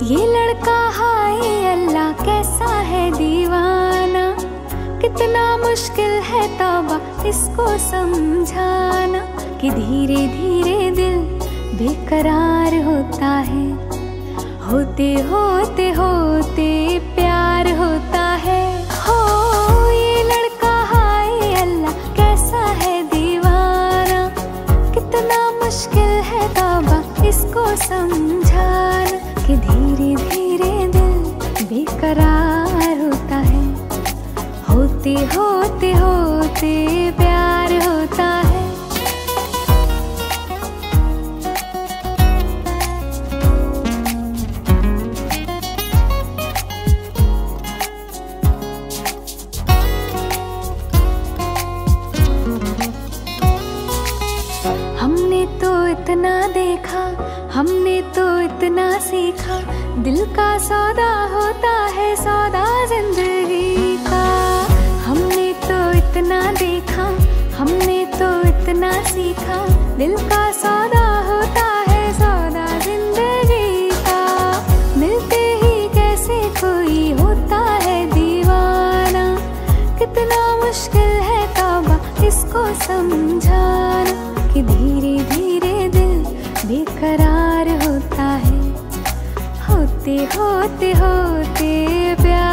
ये लड़का हाय अल्लाह कैसा है दीवाना, कितना मुश्किल है तौबा इसको समझाना कि धीरे धीरे दिल बेकरार होता है, होते होते होते प्यार होता है। हो ये लड़का हाय अल्लाह कैसा है दीवाना, कितना मुश्किल है तौबा इसको समझाना कि धीरे धीरे दिल बेकरार होता है, होते होते होते प्यार होता है। हमने तो इतना देखा, हमने तो इतना सीखा, दिल का सौदा होता है सौदा जिंदगी का। हमने तो इतना देखा, हमने तो इतना सीखा, दिल का सौदा होता है सौदा जिंदगी का। मिलते ही कैसे कोई होता है दीवाना, कितना मुश्किल है तौबा इसको समझाना कि धीरे धीरे दिल बेकरार होता है, होते होते होते प्यार